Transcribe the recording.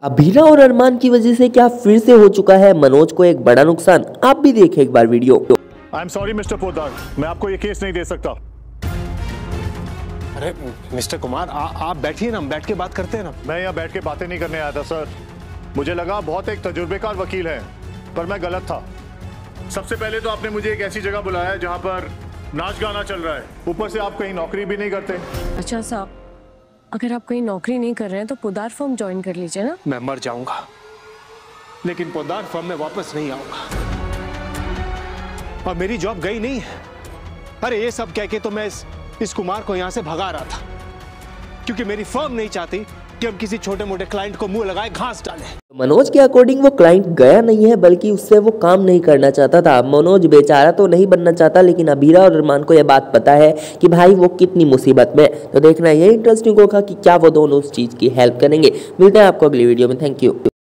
अभीरा और अरमान की वजह से क्या फिर से हो चुका है मनोज को एक बड़ा नुकसान? आप भी देखें एक बार video. I am sorry mister Poddar, मैं आपको ये केस नहीं दे सकता। अरे मिस्टर कुमार, आप बैठिए ना, हम बैठ के बात करते हैं ना। मैं यहाँ बैठ के बातें नहीं करने आया था सर। मुझे लगा बहुत एक तजुर्बेकार वकील है, पर मैं गलत था। सबसे पहले तो आपने मुझे एक ऐसी जगह बुलाया जहाँ पर नाच गाना चल रहा है, ऊपर से आप कहीं नौकरी भी नहीं करते। अच्छा साहब, अगर आप कहीं नौकरी नहीं कर रहे हैं तो पोद्दार फर्म ज्वाइन कर लीजिए ना। मैं मर जाऊंगा लेकिन पोद्दार फर्म में वापस नहीं आऊंगा, और मेरी जॉब गई नहीं है। अरे ये सब कह के तो मैं इस कुमार को यहां से भगा रहा था, क्योंकि मेरी फर्म नहीं चाहती कि हम किसी छोटे मोटे क्लाइंट को मुंह लगाए घास डालें। मनोज के अकॉर्डिंग वो क्लाइंट गया नहीं है, बल्कि उससे वो काम नहीं करना चाहता था। मनोज बेचारा तो नहीं बनना चाहता, लेकिन अभीरा और अरमान को यह बात पता है कि भाई वो कितनी मुसीबत में। तो देखना ये इंटरेस्टिंग होगा कि क्या वो दोनों उस चीज़ की हेल्प करेंगे। मिलते हैं आपको अगली वीडियो में। Thank you.